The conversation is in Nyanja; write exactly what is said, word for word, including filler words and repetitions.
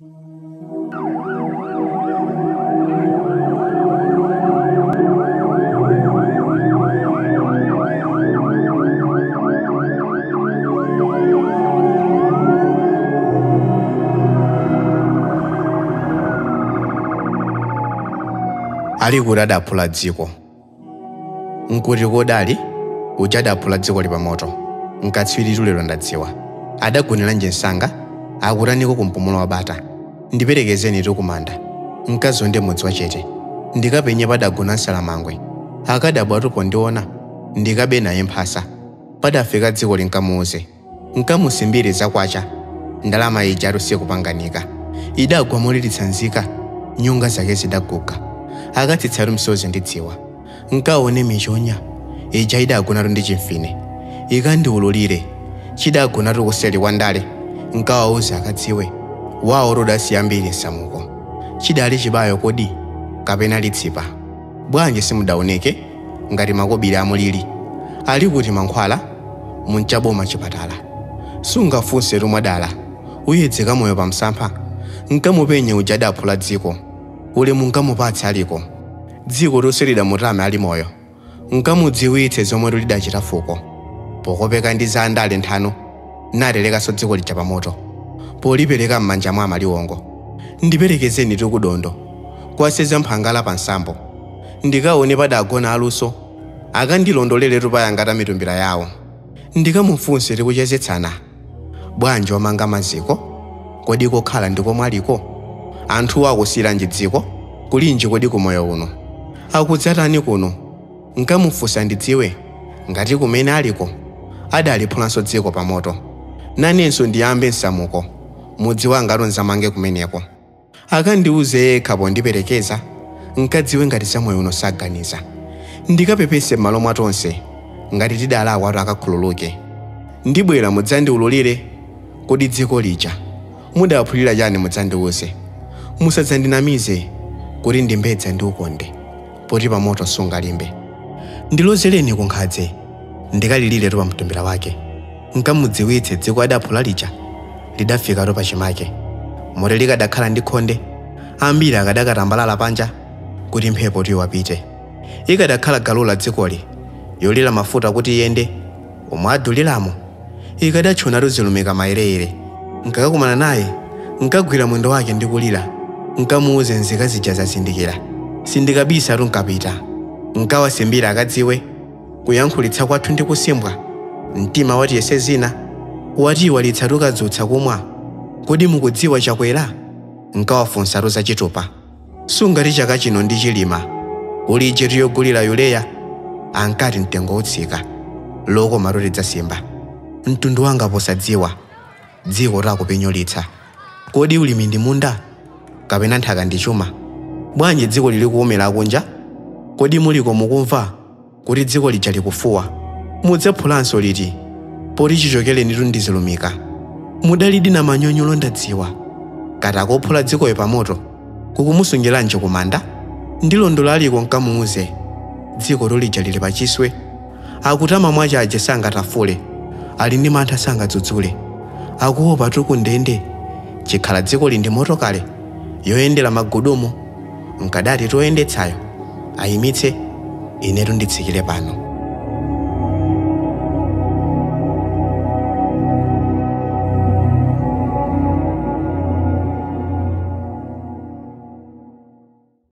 Ali kuti adaphula dziko. Nkuti kodali uja adaphula dziko lipa moto. Nkatswiri tulero ndadziwa. Adagonera nje nsanga akutaniko kumpumulo wa bata. Ndiperekezeni tukumanda. Nkazonde mudzi wachete. Ndikapenye padagona nsalamangwe. Akadabwatupo ndiona. Ndikabe naye mphasa. Padafika dziko linkamuuze. Nkamusimbiri zakwacha. Ndalama ija arusiye kupanganika. Idagwa molilitsa nzika. Nyunga zake zidaguka. Akatitsaru msozi ndidziwa. Nkaone michonya. Ija idagona ndi chimfine. Ikandiululire. Chidagona kuseli wandale. Nkawauza akadziwe. Wao roda siyambiri nsamuko. Chidali chibayo kodi. Kapena litsipa. Bwanje simudaoneke. Ngati makobiri amulili. Ali kuti mankhwala. Munchaboma chipatala. Sungafunse rumwadala. Uyedzeka moyo pa msampha. Nkamupenye uja adaphula dziko. Ule munkamupatsa aliko. Dziko loselida mutame ali moyo. Nkamudziwitse zomwe lidachita fuko. Pokopeka ndi za andale nthano. Nadelekaso dziko lija pa moto. Polipereka m'manja mwa maliwongo. Ndiperekezeni tukudondo. Kwaseza mphangala pa nsambo. Ndikaone padagona aluso. Akandilondolere tupayangata mitumbira yawo. Ndikamufunse tikuchezetsana. Bwanji wamanga maziko. Kodi kokhala ndikomwe aliko. Anthu akusira njidziko. Kulinji kodi kumoyo uno. Akudzatani kuno. Nkamufunsa ndidziwe. Ngati kumene aliko. Adaliphulanso dziko pa moto. Nanenso ndiyambe nsamuko. Mudzi wanga nzamange kumeneko. Akandiuze yekha pondiperekeza. Nkadziwe ngati zamoyo uno saganiza. Ndikapepese m'malo mwatonse. Ngati tidala awatu akakhululuke. Ndibwera mudzandiululire. Kodi dziko lija. Mudaphulira chani mudzandiuze. Musadzandinamize. Kuti ndimbedza ndi ukonde. Poti pa moto sungalimbe. Ndilozereni kunkhadze. Ndikalilire pa mtumbira wake. Nkamudziwitse dziko adaphula lija. Lidafika to pachimake. Moto likadakhala ndi khonde. Ambiri akadakatambalala panja. Kuti mphepo tiwapite. Ikadakhala galula dzikoli. Yolira mafuta kuti yende. Omwe aduliramo. Ikadatchuna tuzilumika maere. Nkakakumana naye. Nkagwira mwendo wake ndikulira. Nkamuuze nzika zija zazindikira. Sindikabisa tunkapita. Nkawasimbira akadziwe. Kuyankhulitsa kwathu ndi kusimbwa. Mtima wati yese zina. Wati walitsa tukadzutsa kumwa. Kodi mukudziwa chakwera? Nkawafunsa roza chitupa. Sungati chaka chino ndi chilima. Ulije tiyogulira yuleya. Ankati mtengo utsika. Loko marori dzasimba. Mtundu wanga posadziwa. Dziko lakupenyolitsa. Kodi ulimi ndi munda? Kapena nthaka ndi chuma. Bwanji dziko lili kuomera kunja? Kodi muliko mukumva? Kuti dziko lija likufuwa. Mudzaphulanso liti. Poti chichokere nditu ndizilumika. Mudalidi na manyonyolo ndadziwa. Kati akophula dzikoyo pa moto. Kukumusungiranji kumanda. Ndilondola aliko nkamuuze. Dziko lolija lili pachiswe. Akutama mwacha aje sangatafule. Ali ndi mantha sangadzudzule. Akuopa tukundende. Chikhala dziko lindi moto kale. Yoyendera magudumu. Nkadati toyendetsayo. Ayimitse. Inetu nditsikire pano.